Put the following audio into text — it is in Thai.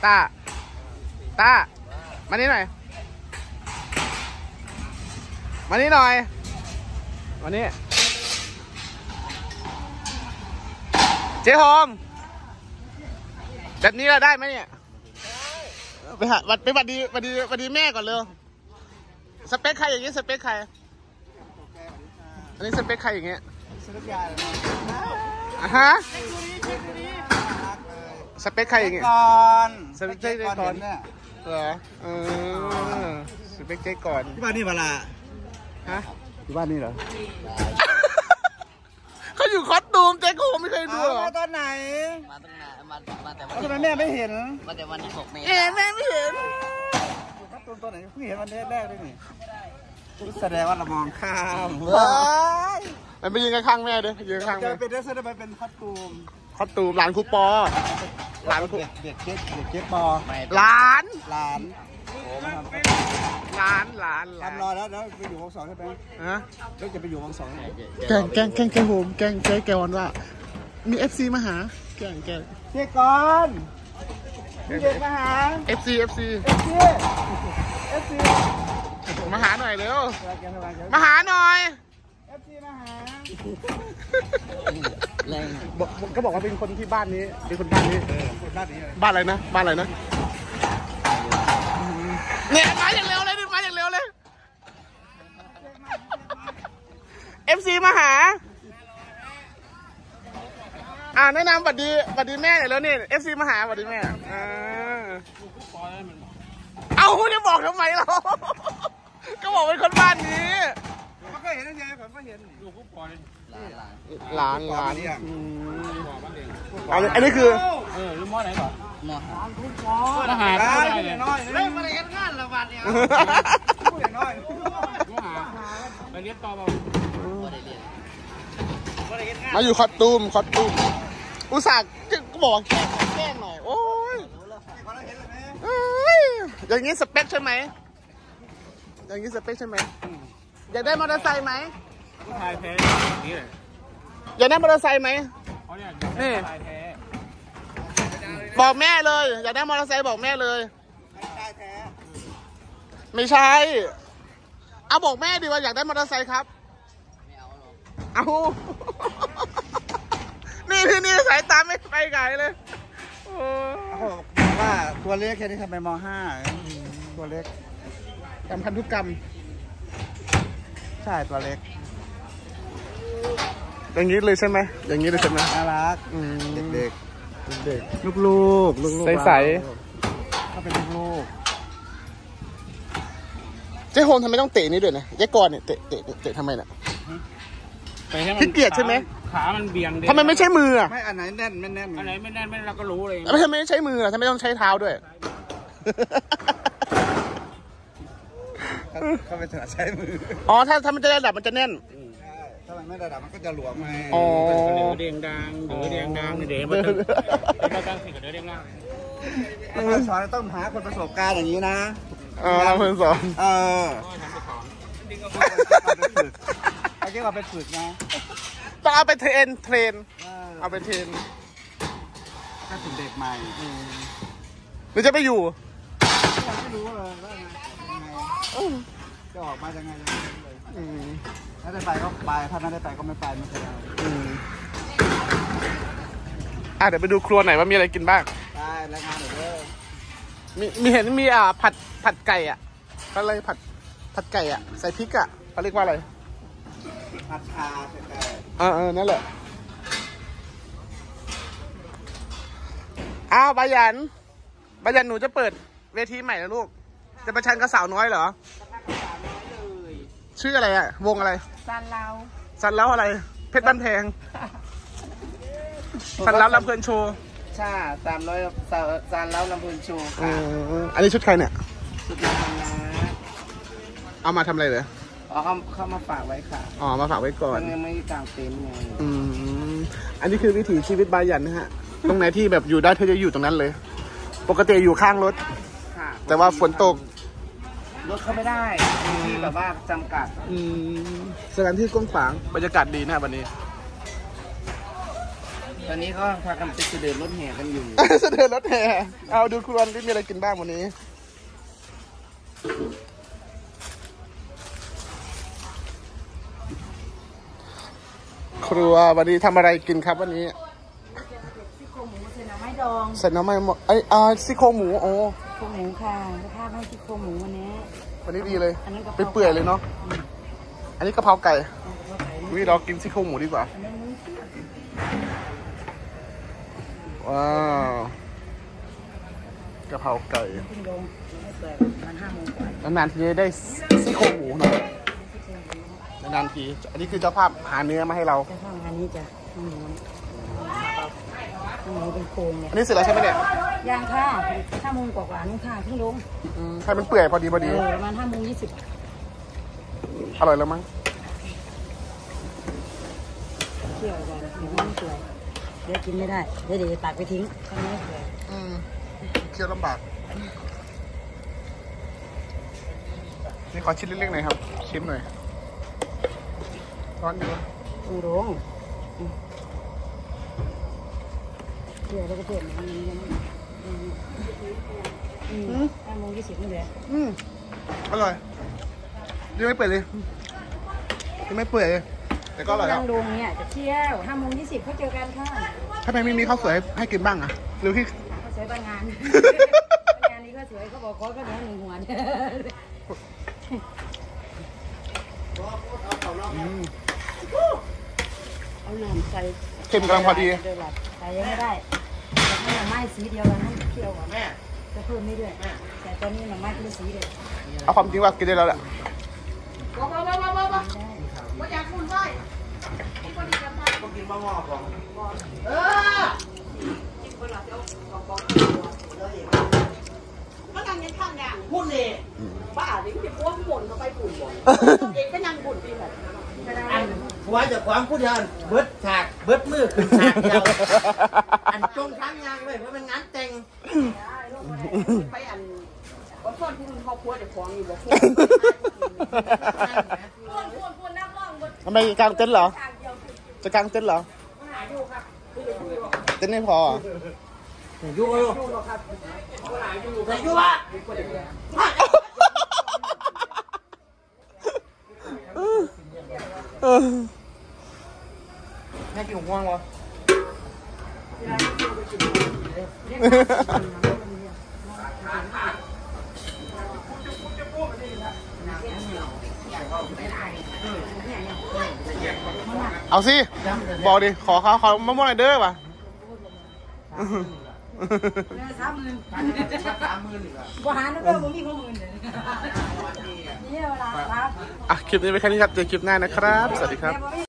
ต้ามานี่หน่อยมานี่หน่อยมานี่เจ๊โฮมแบบนี้เราได้ไหมเนี่ยไปหาไปบัดดีแม่ก่อนเร็วสเปคใครอย่างงี้สเปคใครอันนี้สเปคใครอย่างเงี้ยฮะสเปคใครอย่างเงี้ยสเปคเจ๊ก่อนเนี่ยเหรอสเปคเจ๊ก่อนที่บ้านนี่เวลาฮะที่บ้านนี่เหรอเขาอยู่คอสตูมเจ๊กูไม่เคยดูหรอมาตอนไหนมาตั้งนานมาแต่วันทำไมแม่ไม่เห็นมาแต่วันที่6 เมษายนแม่ไม่เห็นคอสตูมตัวไหนเพิ่งเห็นวันแรกเลยนี่แสดงว่าเรามองข้ามมันไปยืนข้างแม่ดิยืนข้างแม่เป็นเรื่องแสดงเป็นคอสตูมหลานครูปอหลานครูเด็กเก๊กปอหลานทำรอแล้วไปอยู่วง 2ใช่ไหมฮะแล้วจะไปอยู่วง 2 แกงโฮมแกงวันว่ามี FC มาหาแกงเจ๊ก่อนมีเด็กมาหา FC มาหาหน่อยเร็วมาหาหน่อย FC มาหาก็บอกว่าเป็นคนที่บ้านนี้เป็นคนบ้านนี้บ้านอะไรนะเนี่ยมาอย่างเร็วเลยFC มาหาแนะนำบัดดีแม่หน่อยแล้วนี่ FC มาหาบัดดีแม่เอาจะบอกทำไมเราก็บอกเป็นคนบ้านนี้มันก็เห็นนะเจ๊ผมก็เห็นอยู่คุกปอยหลานอันนี้คือรู้มอไหนก่อนมอหาได้น้อยมาเรียนงานละวันเนี่ยน้อยไปเรียนต่อมามาอยู่คอสตูมอุตส่าห์ก็บอกแกล้งหน่อยโอ้ยอย่างนี้สเปคใช่ไหมอยากได้มอเตอร์ไซค์ไหมผู้ชายแพ้นี่เลยอยากได้มอเตอร์ไซค์ไหมนี่บอกแม่เลยอยากได้มอเตอร์ไซค์บอกแม่เลยไม่ใช่เอาบอกแม่ดีว่าอยากได้มอเตอร์ไซค์ครับเอานี่สายตาไม่ไปไกลเลยว่าตัวเล็กแค่นี้ทำไมม.5 ตัวเล็กทำพันธุกรรมใช่ตัวเล็กอย่างนี้เลยใช่ไหมน่ารักเด็กลูกใสเขาเป็นลูกเจ๊โฮมทำไมต้องเตะนี่ด้วยนะเจ๊กรเนี่ยเตะทำไมน่ะขี้เกียจใช่ไหมขามันเบี่ยงทำไมไม่ใช้มือไม่อันไหนแน่นไม่แน่นอันไหนไม่แน่นไม่เราก็รู้เลยทำไมไม่ใช้มือทำไมต้องใช้เท้าด้วยเขาเป็นถนัดใช้มือถ้ามันจะได้ระดับมันจะแน่นถ้ามันไม่ระดับมันก็จะหลวมไงเด้งดังเด้งมันเด้งดังสิกับเด้งล่างสอนต้องหาคนประสบการณ์อย่างนี้นะเราเพิ่งสอนไอ้เจ้าเอาไปฝึกนะต้องเอาไปเทรนเอาไปเทรนถ้าถึงเด็กใหม่หรือจะไปอยู่ไม่รู้เลยว่าไงจะออกมายังไงถ้าได้ไปก็ไปถ้าไม่ได้ไปก็ไม่ไปไม่เป็นไรเดี๋ยวไปดูครัวไหนว่ามีอะไรกินบ้างได้รายงานหน่อยเลยมีเห็นมีผัดไก่อะไรผัดไก่ใส่พริกเขาเรียกว่าอะไรผัดชาใส่ไก่นั่นแหละบายันหนูจะเปิดเวทีใหม่นะลูกจะประชันกับสาวน้อยเหรอชื่ออะไรวงอะไรซันเล้าอะไรเพชรบ้านแพงซันเล้าลำเพลินโชว์ใช่300ซันเล้าลำเพลินโชว์อันนี้ชุดใครเนี่ยชุดนางนะเอามาทำอะไรเลยเขามาฝากไว้ค่ะมาฝากไว้ก่อนยังไม่กางเต็นท์ไงอันนี้คือวิถีชีวิตบายันนะฮะตรงไหนที่แบบอยู่ได้เธอจะอยู่ตรงนั้นเลยปกติอยู่ข้างรถแต่ว่าฝนตกรถเข้าไม่ได้ที่แบบว่าจำกัดสถานที่กว้างขวางบรรยากาศดีนะวันนี้ตอนนี้เขาพากันไปเสด็จรถแห่กันอยู่เสด็จรถแห่เอาดูครัวนี่มีอะไรกินบ้างวันนี้ครัววันนี้ทำอะไรกินครับวันนี้ซี่โครงหมูใส่หน่อไม้ดองใส่น้ำมันซี่โครงหมูโอ้โครงหมูค่ะภาพให้ซี่โครงหมูวันนี้วันนี้ดีเลยอันนั้นกะเพเป็นราเปื่อยเลยเนาะอันนี้กะเพราไก่กะเพราไก่วิเรากินซี่โครงหมูดีกว่าอันนั้นมุ้งเสี้ยว้าวกะเพราไก่ขึ้นลงไม่เปื่อยมัน5 โมงกว่านานๆทีจะได้ซี่โครงหมูหน่อยนานๆทีอันนี้คือเจ้าภาพหาเนื้อมาให้เราจะข้างอันนี้จะหมูเป็นโครงเนี่ยอันนี้เสร็จแล้วใช่ไหมเนี่ยย่างค่ะ5 โมงกว่านุ่งค่ะขึ้นลงให้มันเปื่อยพอดีประมาณ5 โมง 20 อร่อยแล้วมั้งเที่ยวก่อนเดี๋ยวมันเปื่อยเดี๋ยวกินไม่ได้เดี๋ยวตักไปทิ้งข้างนี้เปื่อยเคี่ยวลำบากนี่ขอชิ้นเล็กๆหน่อยครับชิมหน่อยร้อนอยู่ขึ้นลงเที่ยวแล้วก็เที่ยวมัน5 โมง 20นี่แหละอร่อยยังไม่เปื่อยเลยยังไม่เปื่อยเลยแต่ก็อร่อยแล้วนั่งลงเนี่ยจะเที่ยว5 โมง 20เขาเจอกันค่ะทำไมไม่มีข้าวสวยให้กินบ้างอ่ะหรือที่เขาสวยบางงานงานนี้ก็สวยเขาบอกขอก็เดี๋ยว1 หัวเนี่ยเอาหน่อใส่เค็มกำลังพอดีใส่ยังไม่ได้แต่ถ้าหน่อไม้สีเดียวกันให้เคี่ยวก่อนแม่จะเพิ่มไม่ด้วยแต่ตอนนี้หน่อไม้คนละสีเลยเอาความจริงว่ากินได้แล้วแหละกินมะม่วงก่อนมันนั่งยังข้างเนี่ยหุ่นเลยบ้าเลยมันจะป้วนหมุนเข้าไปปุ่นบ่เองก็นั่งปุ่นที่แบบอันหัวจะขวางผู้เดียวเบิดฉากเบิดมือขึ้นฉากเดียวอันจงทั้งยางเลยเพราะมันงานแต่งไปอันว่าพ่อนที่มันครอบครัวจะฟ้องอยู่บ่พ่นนักร้องบนทำไมกางเต็นท์เหรอ จะกางเต็นท์เหรอ เต็นท์ไม่พออ่ะอยู่อยู่แต่อยู่วะแม่กินหัวงวะเอาสิ บอกดิ ขอมะม่วงหน่อยเด้อว่ะ 30,000บ่หาแล้วก็บ่มีข้อมูลเลยนี่เวลาครับคลิปนี้ไปแค่นี้ครับ เจอคลิปหน้านะครับ สวัสดีครับ